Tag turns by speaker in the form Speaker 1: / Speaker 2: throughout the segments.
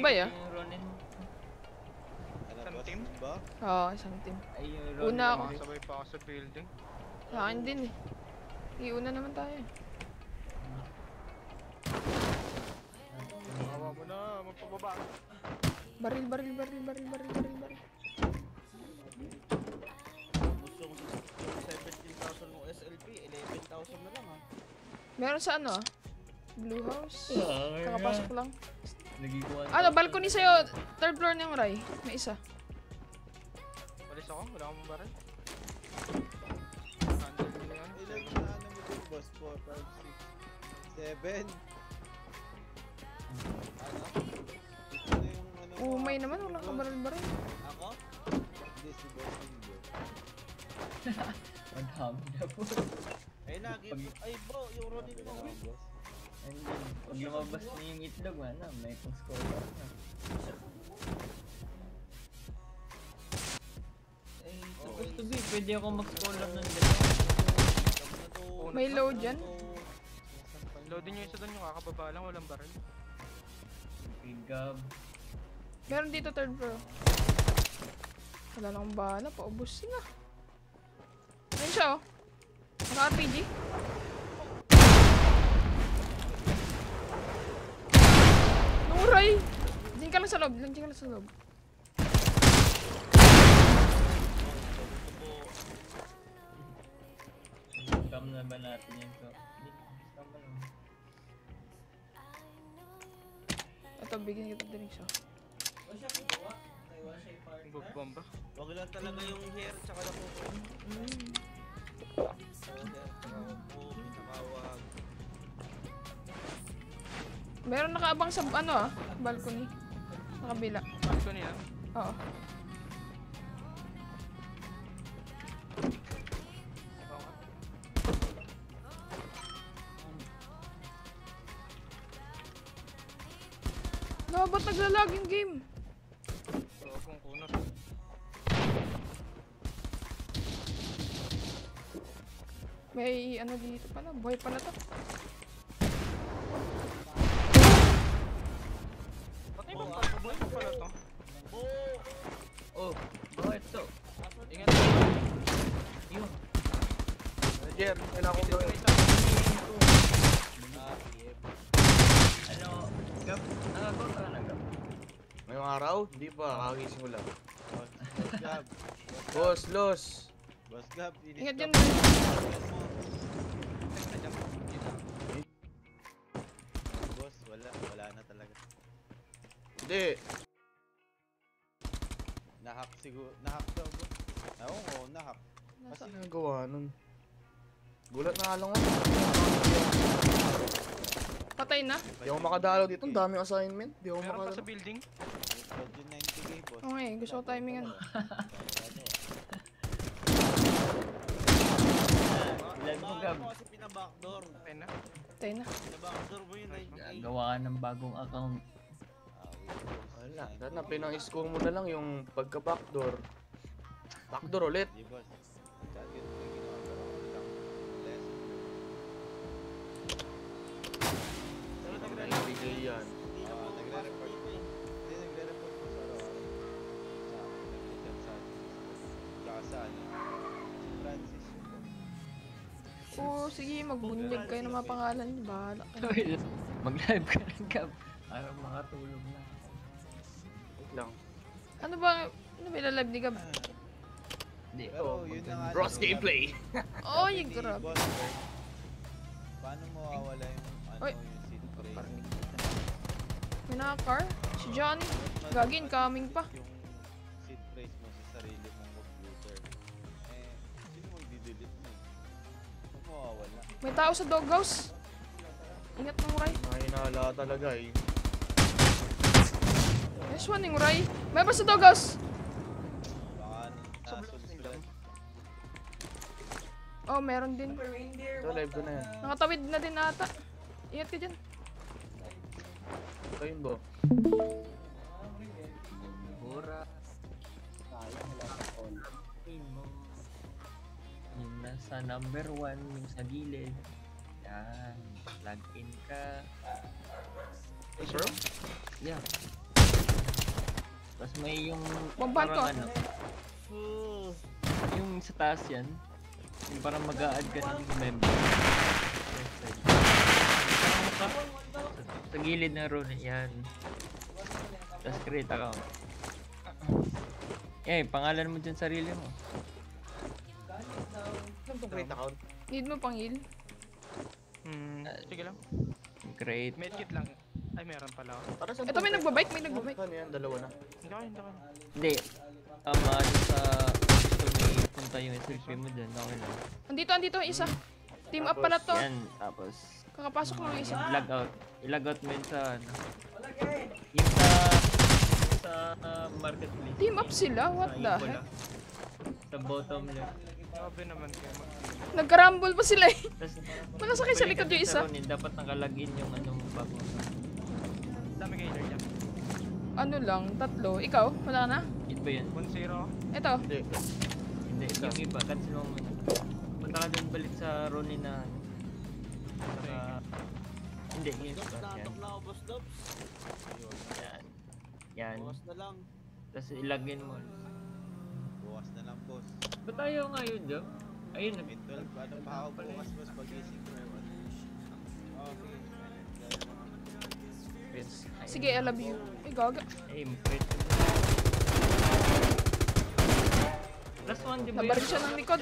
Speaker 1: sabay ah.
Speaker 2: Isang team?
Speaker 1: Oo, isang team. Una ako.
Speaker 3: Sabay pa ako sa building.
Speaker 1: Sa akin din eh. Iuna naman tayo.
Speaker 3: Awa mo na, magpababa.
Speaker 1: Baril.
Speaker 4: Gusto ko yung 17,000 mo SLP, 11,000 na lang ha.
Speaker 1: Meron sa ano ah? Blue house. Kakapasok lang.
Speaker 5: Nagiguan.
Speaker 1: Ano, balcony sa'yo. Third floor na yung Rai. May isa.
Speaker 3: Walis ako, wala akong baril.
Speaker 2: Ilan na ano mo din, boss? 4, 5, 6, 7. Ano? Ito na yung ano mo.
Speaker 1: Umay naman, wala ka baril-baril.
Speaker 4: Ako?
Speaker 2: Hindi, si boss Indio.
Speaker 5: Madami na po.
Speaker 4: Ay lagi, ay bro, yung Ronin mo.
Speaker 2: Boss.
Speaker 5: Pag lumabas na yung itlog, ano, may pang-score na. Eh, supposed to be, pwede ako mag-score lang ng dalawa.
Speaker 1: May low dyan.
Speaker 3: Loadin nyo isa doon yung kakababa lang, walang baril.
Speaker 5: Pigab.
Speaker 1: Meron dito third floor. Wala lang bala, paubusin ah. Ayun siya oh. Naka-RPG. Nuray! Diyan ka lang sa loob,
Speaker 5: Scam na ba natin yun to? Scam ba naman?
Speaker 1: Ito, bigyan kita din siya.
Speaker 3: Bomba.
Speaker 4: Wag lang talaga yung hair tsaka na po.
Speaker 1: Meron nakaabang sa ano ah, balcony. Sa kabila.
Speaker 3: Balcony ah.
Speaker 1: Oo. No, ba't naglalag yung game?
Speaker 3: Oo, kung kunot.
Speaker 1: May ano dito pala, buhay pala to.
Speaker 3: Buhay pa pala to.
Speaker 5: Oh, bakit to?
Speaker 3: Ingat.
Speaker 5: Yun.
Speaker 3: Jer, kailangan kong gawin isa.
Speaker 5: Ano, Gab? Nakagawa ka na, Gab?
Speaker 6: Ngayong araw? Hindi pa, kakagising ko lang.
Speaker 2: Boss Gab.
Speaker 6: Boss, los!
Speaker 2: Boss Gab,
Speaker 1: Ingat dyan.
Speaker 2: Boss, wala na talaga.
Speaker 6: Hindi!
Speaker 2: Nahack siguro, nahack daw boss. Oo, nahack.
Speaker 6: Kasi nagawa nun. Gulat na lang ako.
Speaker 1: Patay na?
Speaker 6: Di ako makadalaw dito, ang daming assignment. Di ako
Speaker 3: Meron pa
Speaker 6: makadalaw.
Speaker 3: sa building.
Speaker 2: Medyo 90k boss.
Speaker 1: Okay, gusto ko timingan.
Speaker 5: Ilan mo, Gab?
Speaker 4: Kasi pina-backdoor.
Speaker 3: Ayun na.
Speaker 1: Patay na.
Speaker 4: Pina-backdoor mo yun ay.
Speaker 5: Gagawa ka ng bagong account.
Speaker 6: Wala, sana pinang-score mo na lang yung pagka-backdoor. Backdoor ulit.
Speaker 2: Di boss. Kaya ginagawa ko lang. Less.
Speaker 4: Pero
Speaker 6: Nagbigay yan.
Speaker 2: Nagre-report. Hindi, nagre-report po sa araw-araw. Sa Plaza, ano. Francis yun po.
Speaker 1: Oo, sige, magbunyag kayo ng mga pangalan niyo. Bahala kayo.
Speaker 5: Mag-live ka lang, Gab. Ayaw makatulog na.
Speaker 6: Wait lang.
Speaker 1: Ano ba may live ni Gab?
Speaker 5: Hindi.
Speaker 2: Pero yun na nga.
Speaker 6: Bros gameplay!
Speaker 1: Oh, yung grab.
Speaker 2: Boss, paano mawawala yung ano,
Speaker 1: Oy.
Speaker 2: yung seat tray?
Speaker 1: May naka-car? Si Johnny. Gagin, coming pa.
Speaker 2: Yung seat trays mo sa sarili mong computer. Eh, sino mo i-delete mo? Paano mawawala?
Speaker 1: May tao sa doghouse. Ingat ng Ray.
Speaker 6: Mahinala talaga eh.
Speaker 1: Nice one yung Ray. May ba sa doghouse?
Speaker 2: Baka nasusunod.
Speaker 1: Oh, meron din.
Speaker 6: Ito, live ko na yan.
Speaker 1: Nakatawid na din ata. Ingat ka dyan.
Speaker 6: Ito yun ba?
Speaker 5: Bura. Yung nasa number 1, yung sa gilid. Yan. Plug in ka.
Speaker 6: Sure?
Speaker 5: Yeah. Tapos may yung
Speaker 1: Bombahan ko.
Speaker 5: parang ano, yung sa taas yan. Yung parang mag-a-add ka ng member. Sa gilid ng room yan. Tapos create account. Pangalan mo dyan sarili mo.
Speaker 6: Ano itong create account?
Speaker 1: Need mo pang heal?
Speaker 3: Sige lang.
Speaker 5: Create.
Speaker 3: Medkit lang. Ay, meron pala ako.
Speaker 6: Para sa
Speaker 1: Ito may nagbabike, may nagbabike.
Speaker 6: Ano yan? Dalawa na.
Speaker 3: Hindi ko, hindi ko.
Speaker 5: Hindi. Ano sa gusto may punta yung SLP mo dyan. Okay lang.
Speaker 1: Andito yung isa. Team up pala to.
Speaker 5: Yan. Tapos
Speaker 1: Kakapasok lang yung isa.
Speaker 5: log out. I-log out mo yun sa ano. Yung sa marketplace.
Speaker 1: Team up sila? What
Speaker 5: Sa
Speaker 1: the
Speaker 5: info
Speaker 1: heck?
Speaker 5: lang. Sa bottom left.
Speaker 3: Grabe naman kayo mag-team.
Speaker 1: Nagkarambol pa sila eh.
Speaker 5: Tapos
Speaker 1: Nakasakay sa likod yung isa.
Speaker 5: dapat nakalagin yung anong bago.
Speaker 3: Dami kayo dyan.
Speaker 1: Ano lang, 3. Ikaw? Wala na?
Speaker 5: Hit ba yun?
Speaker 3: 1-0.
Speaker 1: Ito.
Speaker 6: Hindi.
Speaker 5: Hindi. Yung iba. Cancel mo muna. Punta ka dun balik sa Ronin na ano. Hindi. Yung
Speaker 4: Dobs,
Speaker 5: iba. Yan.
Speaker 4: nakatok na ako, boss Dobs.
Speaker 5: Yan. Yan.
Speaker 4: Bukas na lang.
Speaker 5: Tapos ilagin mo.
Speaker 2: Bukas na lang, boss.
Speaker 5: Ba't ayaw nga yun, Joe? Ayun,
Speaker 2: May 12, ano pa ako bukas, boss, pag-ising ko naman. Oh, sige.
Speaker 6: Vince.
Speaker 1: Sige, I love you. Ay, gaga.
Speaker 5: mag-create. Plus 1, di ba
Speaker 1: Nabarig siya ng likod.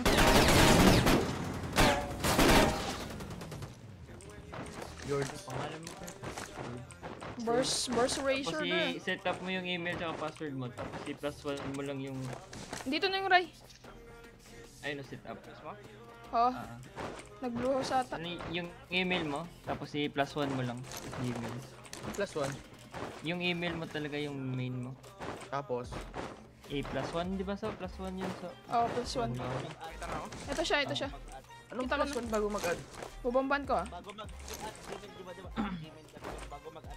Speaker 6: George.
Speaker 5: Pangalan mo ka.
Speaker 1: Burst
Speaker 5: Tapos
Speaker 1: Razor na.
Speaker 5: i-set up mo yung email tsaka password mo. Tapos i-plus 1 mo lang yung...
Speaker 1: Dito na yung Ray.
Speaker 5: Ayun, set up.
Speaker 1: Oh,
Speaker 5: Ah.
Speaker 1: nag-blue house ata.
Speaker 5: Ano yung email mo, tapos i-plus 1 mo lang. Tapos email.
Speaker 6: Plus 1.
Speaker 5: Yung email mo talaga yung main mo.
Speaker 6: Tapos.
Speaker 5: Plus 1, di ba sa plus 1 yun sa...
Speaker 1: Oh, +1.
Speaker 3: Kita na ako.
Speaker 1: Ito siya.
Speaker 6: Anong
Speaker 1: Kita ko
Speaker 6: plus 1 bago mag-add?
Speaker 1: Bubomban ko ah.
Speaker 4: Bago mag-add, Gmail, di ba? Gmail ka. Bago mag-add,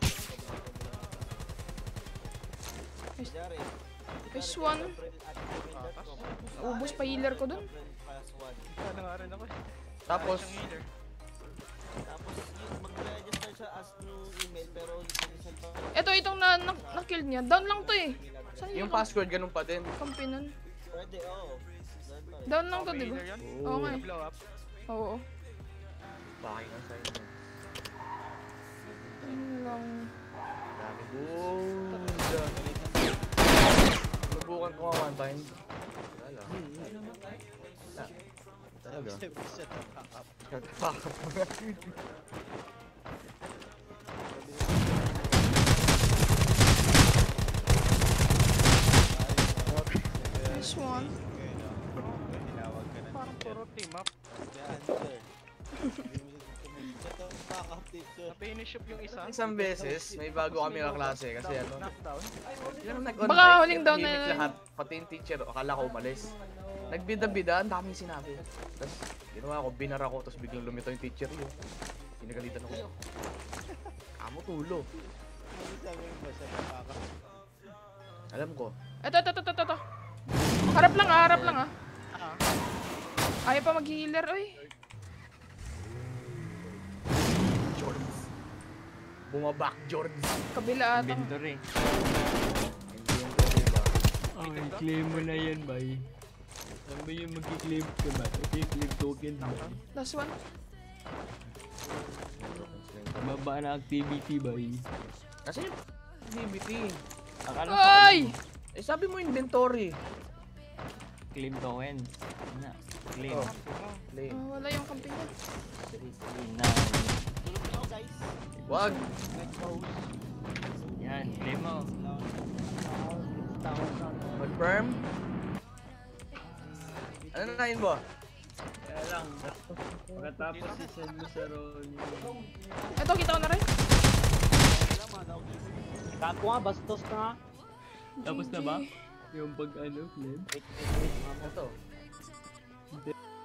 Speaker 4: Gmail.
Speaker 1: Nice one. Ubus pa healer ko dun.
Speaker 3: Ano nga rin ako eh.
Speaker 6: Tapos,
Speaker 3: Siyang healer.
Speaker 4: Tapos yun, mag-register siya as new email pero hindi pa.
Speaker 1: Ito, itong na-kill niya. Down lang to eh. Saan
Speaker 6: yung
Speaker 1: yung
Speaker 6: password ganun pa din.
Speaker 1: kampi nun?
Speaker 4: Pwede, oo.
Speaker 1: Down lang to, di ba?
Speaker 3: Healer yun?
Speaker 1: Oo nga eh.
Speaker 3: Blow up.
Speaker 1: Oo.
Speaker 6: Bakit nga sa'yo.
Speaker 1: Ano lang.
Speaker 6: Dami. Subukan ko nga one time. Wala. Wala. Talaga.
Speaker 2: Set up.
Speaker 6: Kakapakap mo na.
Speaker 1: Nice one.
Speaker 2: Tinawag ka na.
Speaker 3: Parang puro team up.
Speaker 2: Yan, sir. Ito, backup teacher.
Speaker 3: Na-finish up yung isa.
Speaker 6: Isang beses, may bago kami na klase kasi ano.
Speaker 3: Knockdown.
Speaker 6: Yung
Speaker 1: Baka huling down na
Speaker 6: tahimik
Speaker 1: yun.
Speaker 6: lahat, pati yung teacher, akala ko umalis. Nagbida-bida, ang daming sinabi. Tapos, ginawa ko, binara ko, tapos biglang lumitaw yung teacher yun. Pinagalitan ako. Amo tulo.
Speaker 2: Ano sabi mo ba sa backup?
Speaker 6: Alam ko.
Speaker 1: Ito. Harap lang ah.
Speaker 3: Ah.
Speaker 1: Ayaw pa mag-healer, oy.
Speaker 6: Jords. Bumabak, Jords.
Speaker 1: Kabila ata.
Speaker 5: Inventory.
Speaker 6: Hindi yung to, diba?
Speaker 5: Okay, claim mo na yan, bay. Ano ba yung mag-claim ka ba? I-claim token ba?
Speaker 1: Last one.
Speaker 5: Mababa na activity, bay.
Speaker 6: Kasi yung activity.
Speaker 5: Akala
Speaker 1: Ay!
Speaker 6: Eh sabi mo inventory.
Speaker 5: claim tokens. Na, claim.
Speaker 6: Oh. Claim.
Speaker 1: Wala yung kampi niya.
Speaker 5: 3, 9.
Speaker 6: Wag.
Speaker 5: Yan, claim mo.
Speaker 6: Confirm. Ano na yun mo?
Speaker 5: Kaya lang, pagkatapos isend mo sa Ronnie.
Speaker 1: Ito, kita ko na rin.
Speaker 4: Kako nga, bastos ka nga.
Speaker 5: Tapos na ba? Yung pag ano, claim?
Speaker 6: Ito.